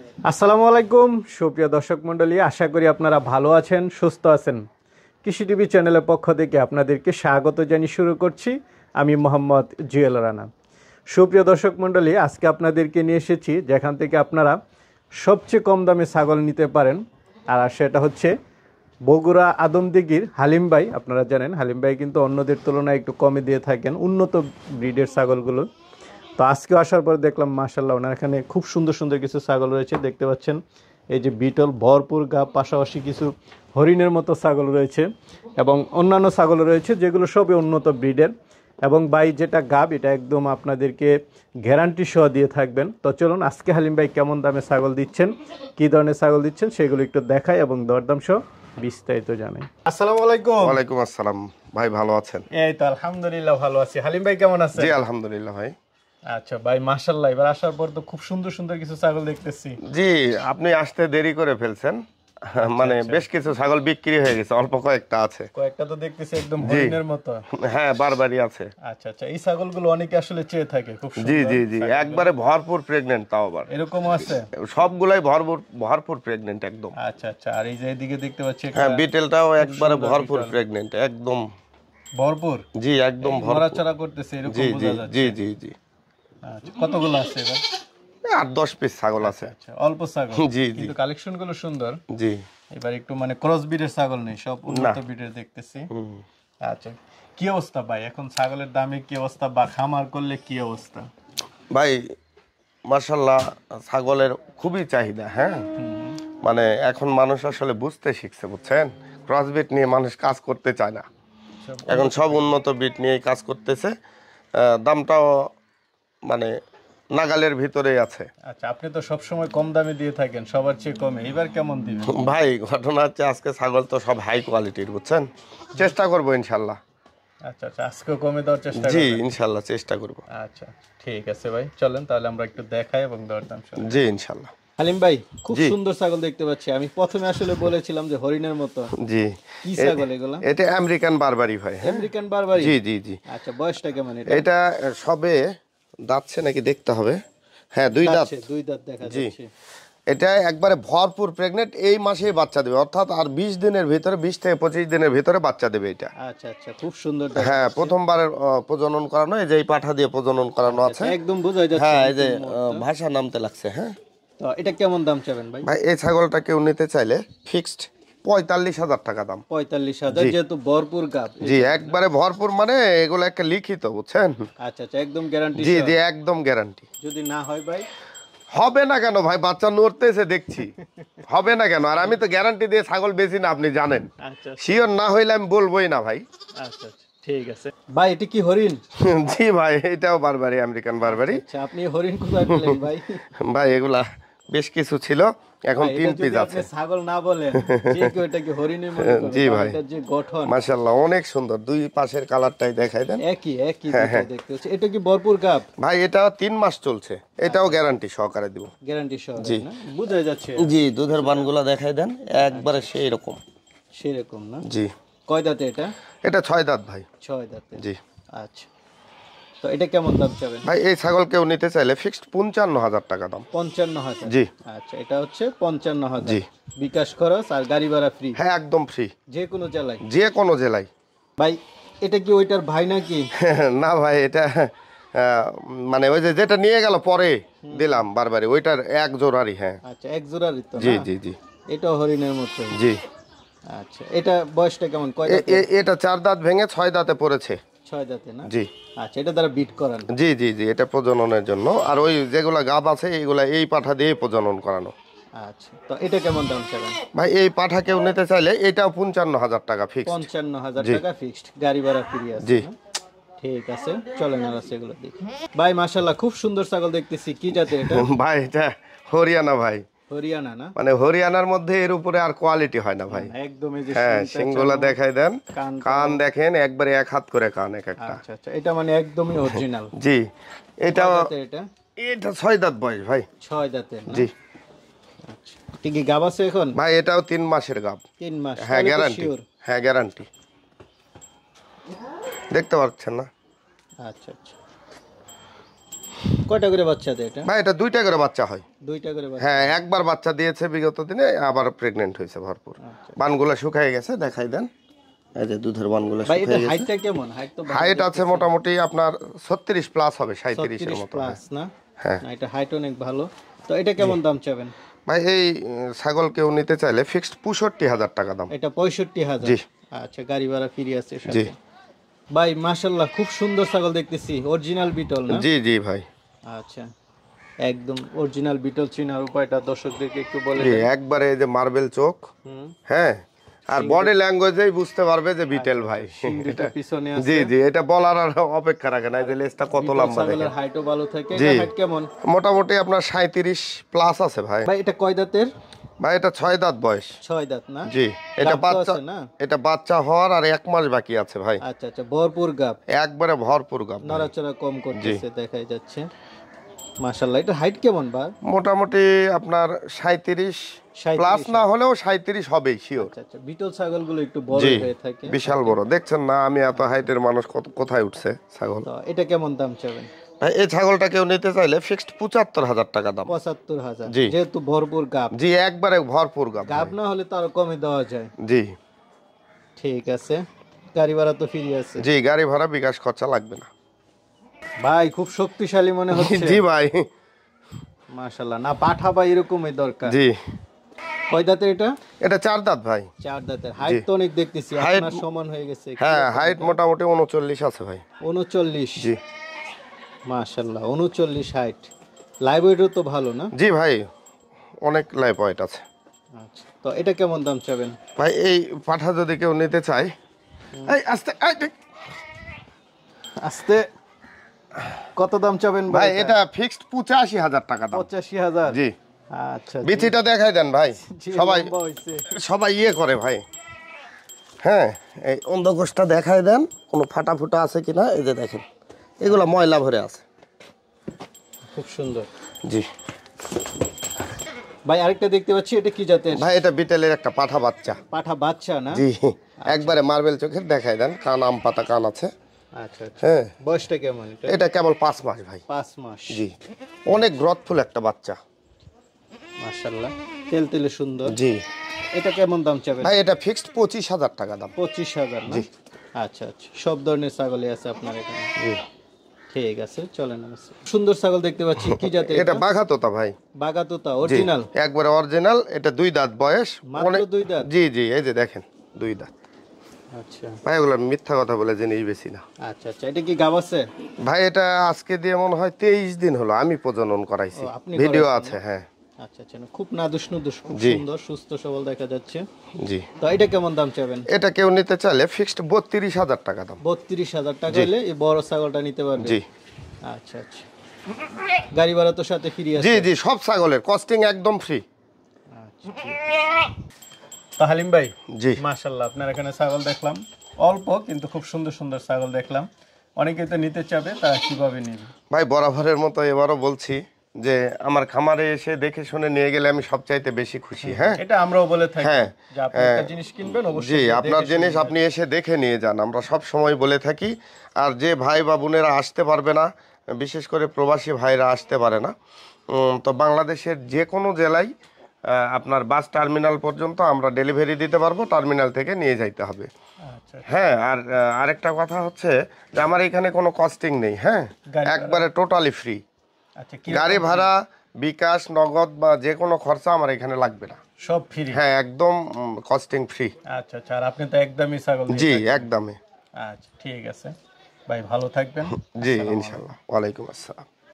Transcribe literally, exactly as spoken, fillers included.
আসসালামু আলাইকুম সুপ্রিয় দর্শক মণ্ডলী, আশা করি আপনারা ভালো আছেন, সুস্থ আছেন। কৃষি টিভি চ্যানেলের পক্ষ থেকে আপনাদেরকে স্বাগত জানিয়ে শুরু করছি আমি মোহাম্মদ জুয়েল রানা। সুপ্রিয় দর্শক মণ্ডলী, আজকে আপনাদেরকে নিয়ে এসেছি যেখান থেকে আপনারা সবচেয়ে কম দামে ছাগল নিতে পারেন, আর সেটা হচ্ছে বগুড়া আদমদিঘির হালিম ভাই। আপনারা জানেন হালিম ভাই কিন্তু অন্যদের তুলনায় একটু কমে দিয়ে থাকেন উন্নত ব্রিডের ছাগলগুলো। তো আজকে আসার পর দেখলাম মাশাআল্লাহ ওনার এখানে খুব সুন্দর সুন্দর কিছু ছাগল রয়েছে, দেখতে পাচ্ছেন। এই যে বিটল ভরপুর গা, পাশাপাশি কিছু হরিণের মতো ছাগল রয়েছে এবং অন্যান্য ছাগল রয়েছে যেগুলো সবই উন্নত ব্রিডের। এবং ভাই যেটা গাব এটা একদম আপনাদেরকে গ্যারান্টি সহ দিয়ে থাকবেন। তো চলুন আজকে হালিম ভাই কেমন দামে ছাগল দিচ্ছেন, কি ধরনের ছাগল দিচ্ছেন সেগুলো একটু দেখাই এবং দরদাম সহ বিস্তারিত জানাই। আসসালামু আলাইকুম। ওয়ালাইকুম আসসালাম ভাই, ভালো আছেন? এই তো আলহামদুলিল্লাহ ভালো আছি। হালিম ভাই কেমন আছেন? জি আলহামদুলিল্লাহ ভাই। আচ্ছা ভাই মাশাআল্লাহ, এবার আসার পর তো খুব সুন্দর সুন্দর কিছু ছাগল দেখতেছি। জি আপনি আসতে দেরি করে ফেলছেন, মানে বেশ কিছু ছাগল বিক্রি হয়ে গেছে, অল্প কয়েকটা আছে। কয়েকটা তো দেখতেছি একদম হরিণের মতো। হ্যাঁ বারবারই আছে। আচ্ছা আচ্ছা, এই ছাগলগুলো অনেকে আসলে চেয়ে থাকে খুব সুন্দর। জি জি জি একবারে ভরপুর প্রেগন্যান্ট, তাও আবার এরকমও আছে? সবগুলাই ভরপুর ভরপুর প্রেগন্যান্ট একদম। আচ্ছা আচ্ছা, আর এই যে এদিকে দেখতে পাচ্ছি হ্যাঁ বিটেলটাও একবারে ভরপুর প্রেগন্যান্ট একদম ভরপুর। জি একদম ভরপুর, নড়াচড়া করতেছে এরকম জি জি বোঝা যাচ্ছে। জি জি জি আচ্ছা, কতগুলো আছে এবার? আট দশ পিস ছাগল আছে। আচ্ছা অল্প ছাগল, জি জি কিন্তু কালেকশন গুলো সুন্দর। জি এবার একটু মানে ক্রস ব্রিডের ছাগল নেই, সব উন্নত ব্রিডের দেখতেছি। আচ্ছা, কি অবস্থা ভাই এখন ছাগলের দামে, কি অবস্থা বা খামার করলে কি অবস্থা? ভাই মাশাআল্লাহ ছাগলের খুবই চাহিদা। হ্যাঁ মানে এখন মানুষ আসলে বুঝতে শিখছে, বুঝছেন? ক্রস বিট নিয়ে মানুষ কাজ করতে চায় না, এখন সব উন্নত বিট নিয়েই কাজ করতেছে। দামটাও মানে নাগালের ভিতরেই আছে। আচ্ছা, আপনি তো সব সময় কম দামে দিয়ে থাকেন, সবার চেয়ে কমে, এবার কেমন দিবেন? ভাই ঘটনা হচ্ছে আজকে ছাগল তো সব হাই কোয়ালিটির, বুঝছেন? চেষ্টা করবো ইনশাল্লাহ। আচ্ছা আচ্ছা, আজকে কমে দেওয়ার চেষ্টা জি করবেন? ইনশাল্লাহ চেষ্টা করব। আচ্ছা ঠিক আছে ভাই, চলেন তাহলে আমরা একটু দেখাই এবং দরদাম শুনি। জি ইনশাল্লাহ। হালিম ভাই খুব সুন্দর ছাগল দেখতে পাচ্ছি, আমি প্রথমে আসলে বলেছিলাম যে হরিণের মতো। জি কি ছাগল এগুলা? এটা আমেরিকান বারবারি ভাই। আমেরিকান বারবারি? জি জি জি। আচ্ছা, বয়সটা কেমন এটা? এটা সবে দাঁতছে নাকি দেখতে হবে। হ্যাঁ দুই দাঁত, দুই দাঁত দেখা যাচ্ছে। এটা একবারে ভরপুর প্রেগনেন্ট, এই মাসেই বাচ্চা দেবে, অর্থাৎ আর বিশ দিনের ভিতরে, বিশ থেকে পঁচিশ দিনের ভিতরে বাচ্চা দেবে এটা। আচ্ছা আচ্ছা, খুব সুন্দর। হ্যাঁ প্রথমবারের প্রজনন করানো, এই যে এই পাঠা দিয়ে প্রজনন করানো আছে, একদম বোঝা যাচ্ছে। হ্যাঁ এই যে ভাষা নামতে লাগছে। হ্যাঁ তো এটা কেমন দাম চাবেন ভাই? ভাই এই ছাগলটা কেউ নিতে চাইলে ফিক্সড পঁয়তাল্লিশ হাজার টাকা দাম। পঁয়তাল্লিশ হাজার, যেহেতু ভরপুর গাব। জি একবারে ভরপুর, মানে এগুলো একটা লিখিত, বুঝছেন? আচ্ছা আচ্ছা, একদম গ্যারান্টি? জি জি একদম গ্যারান্টি। যদি না হয় ভাই? হবে না কেন ভাই, বাচ্চা নড়তেছে দেখছি, হবে না কেন? আর আমি তো গ্যারান্টি দিয়ে ছাগল বেশি না, আপনি জানেন। আচ্ছা, শিওর না হইলে আমি বলবোই না ভাই। আচ্ছা আচ্ছা ঠিক আছে ভাই। এটা কি হরিণ? জি ভাই এটাও বারবারি, আমেরিকান বারবারি। আচ্ছা, আপনি হরিণ কোথায় পেলেন ভাই? ভাই এগুলা বেশ কিছু ছিল, এখন তিন পিস আছে। ছাগল না বলেন, যে কেউ এটা কি হরিণের মনে করে। জি ভাই এটার যে গঠন মাশাআল্লাহ অনেক সুন্দর, দুই পাশের কালারটাই দেখাই দেন। একই একই দেখতে হচ্ছে। এটা কি ভরপুর গাব? ভাই এটা তিন মাস চলছে, এটাও গ্যারান্টি সহকারে দিব। গ্যারান্টি সহকারে না, বোঝা যাচ্ছে। জি দুধের বানগুলা দেখাই দেন, একবারে সেই রকম সেরকম না? জি। কয় দাঁতে এটা? এটা ছয় দাঁত ভাই। ছয় দাঁতে? জি। আচ্ছা, তো এটা কেমন দাম চাবেন ভাই? এই ছাগল কেউ নিতে চাইলে ফিক্সড পঞ্চান্ন হাজার টাকা দাম। পঞ্চান্ন হাজার? জি। আচ্ছা, এটা হচ্ছে পঞ্চান্ন হাজার। জি। বিকাশ খরচ আর গাড়ি ভাড়া ফ্রি? হ্যাঁ একদম ফ্রি, যে কোনো জেলায়? যে কোনো জেলায়। ভাই এটা কি ওইটার ভাই নাকি? না ভাই এটা মানে ওই যে যেটা নিয়ে গেল পরে দিলাম বারবারই, ওইটার এক জোড়ারই। হ্যাঁ আচ্ছা, এক জোড়ারই তো? জি জি জি। এটা হরিণের মতো? জি। আচ্ছা, এটা বয়সটা কেমন? কয় দাঁত? এটা চার দাঁত ভেঙে ছয় দাঁতে পড়েছে। ছয় দাঁতে না? জি। আচ্ছা, এটা দ্বারা বিট করানো? জি জি জি, এটা প্রজননের জন্য। আর ওই যেগুলা গাব আছে এইগুলা এই পাঠা দিয়ে প্রজনন করানো। আচ্ছা, তো এটা কেমন দাম চাবেন ভাই? এই পাঠা কেউ নিতে চাইলে এটাও পঞ্চান্ন হাজার টাকা ফিক্সড। পঞ্চান্ন হাজার টাকা ফিক্সড, গাড়ি ভাড়া ফ্রি আছে? জি। ঠিক আছে, চলেন আর সেগুলো দেখি। ভাই মাশাআল্লাহ খুব সুন্দর ছাগল দেখতেছি, কি জাতের এটা? ভাই এটা হরিয়ানা ভাই। হরিয়ানা না? মানে হরিয়ানার মধ্যে এর উপরে আর কোয়ালিটি হয় না ভাই। একদম। এই যে হ্যাঁ সিংগুলা দেখাই দেন, কান দেখেন একবারে এক হাত করে কান এক একটা। আচ্ছা আচ্ছা, এটা মানে একদমই অরিজিনাল? জি। এটা এটা এটা ছয় দাঁত বয়স ভাই। ছয় দাঁতের? জি। আচ্ছা, ঠিক কি গাব আছে এখন? ভাই এটাও তিন মাসের গাব। তিন মাস? হ্যাঁ গ্যারান্টি। হ্যাঁ গ্যারান্টি, দেখতে পাচ্ছেন না? আচ্ছা আচ্ছা, কয়টা করে বাচ্চা দেয় এটা? ভাই এটা দুইটা করে বাচ্চা হয়। দুইটা করে বাচ্চা। হ্যাঁ, একবার বাচ্চা দিয়েছে বিগত দিনে, আবার প্রেগনেন্ট হয়েছে ভরপুর। বানগুলো শুকিয়ে গেছে, দেখাই দেন। এই যে দুধের বানগুলো ভাই এটা শুকিয়ে গেছে। হাইটটা কেমন? হাইট তো হাইট আছে মোটামুটি আপনার ছত্রিশ প্লাস হবে, সাঁইত্রিশ এর মতো প্লাস না? হ্যাঁ, না এটা হাইট অনেক ভালো। তো এটা কেমন দাম চাবেন? ভাই এই ছাগল কেউ নিতে চাইলে ফিক্সড পঁয়ষট্টি হাজার টাকা দাম। এটা পঁয়ষট্টি হাজার? জি। আচ্ছা, গাড়ি ভাড়া ফ্রি আছে জি। সাথে। ভাই মাশাআল্লাহ খুব সুন্দর ছাগল দেখতেছি, অরিজিনাল বিটল না? জি জি ভাই। আচ্ছা, একদম অরিজিনাল বিটল চিনার উপায়টা দর্শকদেরকে একটু বলে জি, দেন। একবারে এই যে মার্বেল চোখ, হুম, হ্যাঁ, আর বডি ল্যাঙ্গুয়েজেই বুঝতে পারবে যে বিটেল ভাই। সিংড়িটা পিছনে আছে। জি জি, এটা বলার আর অপেক্ষা রাখে না, এই যে লেজটা কত বিটল লম্বা দেখেন। ছাগলের হাইটও ভালো থাকে। জি। এটা হাইট কেমন? মোটামুটি আপনার সাঁইত্রিশ প্লাস আছে ভাই। ভাই এটা কয় দাঁতের? ভাই এটা ছয় দাঁত বয়স। ছয় দাঁত না? জি, এটা গাব তো বাচ্চা, আছে না? এটা বাচ্চা হওয়ার আর এক মাস বাকি আছে ভাই। আচ্ছা আচ্ছা, ভরপুর গাব, একবারে ভরপুর গাব ভাই। নড়াচড়া কম করতেছে দেখাই যাচ্ছে। মাশাআল্লাহ, এটা হাইট কেমন বা? মোটামুটি আপনার সাঁইত্রিশ সাঁইত্রিশ প্লাস না হলেও সাঁইত্রিশ হবেই শিওর। আচ্ছা আচ্ছা, বিটল ছাগলগুলো একটু বড় জি, হয়ে থাকে। বিশাল বড় দেখছেন না, আমি এত হাইটের মানুষ কত কোথায় উঠছে ছাগল। তো এটা কেমন দাম চাবেন? ভাই এই ছাগলটা কেউ নিতে চাইলে ফিক্সড পঁচাত্তর হাজার টাকা দাম। পঁচাত্তর হাজার? জি। যেহেতু ভরপুর গাব। জি, একবারে ভরপুর গাব ভাই। গাব না হলে তো আরো কমে দেওয়া যায়। জি ঠিক আছে, গাড়ি ভাড়া তো ফ্রি আছে? জি, গাড়ি ভাড়া বিকাশ খরচা লাগবে না ভাই খুব শক্তিশালী মনে হচ্ছে। জি ভাই। মাশাআল্লাহ, না পাঠা ভাই এরকমই দরকার। জি, কয় দাঁতের এটা? এটা চার দাঁত ভাই। চার দাঁতের। হাইট তো অনেক দেখতেছি, Height- আপনার সমান হয়ে গেছে। হ্যাঁ, হাইট মোটামুটি উনচল্লিশ আছে ভাই। উনচল্লিশ? জি মাশাআল্লাহ, উনচল্লিশ হাইট। লাইভ ওয়েটও তো ভালো না? জি ভাই, অনেক লাইফ ওয়েট আছে। আচ্ছা, তো এটা কেমন দাম চাবেন? ভাই এই পাঠা যদি কেউ নিতে চায়, এই আস্তে এই, এই, আস্তে, কত দাম চাবেন ভাই এটা ফিক্সড পঁচাশি হাজার টাকা দাম। পঁচাশি হাজার? জি, আচ্ছা, বিচিটা দেখাই দেন ভাই। জি, সবাই লম্বা হইছে। সবাই ইয়ে করে ভাই। হ্যাঁ, এই অন্ধকোষটা দেখাই দেন, কোনো ফাটা ফুটা আছে কিনা। এই যে দেখেন, এগুলো ময়লা ভরে আছে। খুব সুন্দর। জি ভাই আরেকটা দেখতে পাচ্ছি, এটা কি জাতের? ভাই এটা বিটেলের একটা পাঠা বাচ্চা। পাঠা বাচ্চা না? জি, একবারে মার্বেল চোখের দেখাই দেন, কান আম পাতা কান আছে। আচ্ছা আচ্ছা, হ্যাঁ, বয়সটা কেমন এটা? এটা কেবল পাঁচ মাস ভাই। পাঁচ মাস? জি, অনেক গ্রথফুল একটা বাচ্চা। মাশাআল্লাহ, তেল তেলে সুন্দর। জি এটা কেমন দাম চাবেন? ভাই এটা ফিক্সড পঁচিশ হাজার টাকা দাম। পঁচিশ হাজার না? জি। আচ্ছা আচ্ছা, সব ধরনের ছাগলই আছে আপনার এখানে। জি, ঠিক আছে, চলেন। সুন্দর ছাগল দেখতে পাচ্ছি, কি জাতের? এটা বাঘাতোতা ভাই। বাগাতোতা জি, অরিজিনাল? একবারে অরিজিনাল। এটা দুই দাঁত বয়স। মাত্র দুই দাঁত? জি জি, এই যে দেখেন দুই দাঁত। আচ্ছা ভাই ওগুলো মিথ্যা কথা বলে জিনিস বেশি না আচ্ছা আচ্ছা, এটা কি গাব আছে? ভাই এটা আজকে দিয়ে মনে হয় তেইশ দিন হলো, আমি প্রজনন করাইছি, ও, আপনি ভিডিও করাইছেন আছে। হ্যাঁ আচ্ছা আচ্ছা, না, খুব নাদুস নুদুস, খুব জি। সুন্দর সুস্থ সবল দেখা যাচ্ছে। জি, তো এটা কেমন দাম চাবেন? এটা কেউ নিতে চাইলে ফিক্সড বত্রিশ হাজার টাকা দাম। বত্রিশ হাজার টাকা হলে এই বড় ছাগলটা নিতে পারবে? জি আচ্ছা আচ্ছা, গাড়ি ভাড়া তো সাথে ফ্রি আছে? জি জি, সব ছাগলের কস্টিং একদম ফ্রি। আচ্ছা, তো হালিম ভাই, জি মাশাআল্লাহ, আপনার এখানে ছাগল দেখলাম অল্প, কিন্তু খুব সুন্দর সুন্দর ছাগল দেখলাম। অনেকেই তো নিতে চাবে, তারা কিভাবে নেবে? ভাই বরাবরের মতো এবারও বলছি যে আমার খামারে এসে দেখে শুনে নিয়ে গেলে আমি সবচাইতে বেশি খুশি। হ্যাঁ, এটা আমরাও বলে থাকি হ্যাঁ, যে আপনি একটা জিনিস কিনবেন অবশ্যই জি, দেখে আপনার শুনে জিনিস নেবেন। আপনি এসে দেখে নিয়ে যান, আমরা সব সময় বলে থাকি। আর যে ভাই বা বোনেরা আসতে পারবে না, বিশেষ করে প্রবাসী ভাইরা আসতে পারে না, উম, তো বাংলাদেশের যে কোনো জেলায় আহ, আপনার বাস টার্মিনাল পর্যন্ত আমরা ডেলিভারি দিতে পারবো, টার্মিনাল থেকে নিয়ে যাইতে হবে। আচ্ছা, হ্যাঁ, আর আহ, আরেকটা কথা হচ্ছে যে আমার এখানে কোনো কস্টিং নেই। হ্যাঁ, গাড়ি ভাড়া? একবারে টোটালি ফ্রি। আচ্ছা, কি গাড়ি ভাড়া, বিকাশ, নগদ বা যে কোনো খরচা আমার এখানে লাগবে না। সব ফ্রি? হ্যাঁ, একদম কস্টিং ফ্রি। আচ্ছা আচ্ছা, আর আপনি তো একদমই ছাগল দিয়ে জি, থাকেন। একদমই। আচ্ছা ঠিক আছে ভাই, ভালো থাকবেন। জি ইনশাল্লাহ। ওয়ালাইকুম আসসালাম।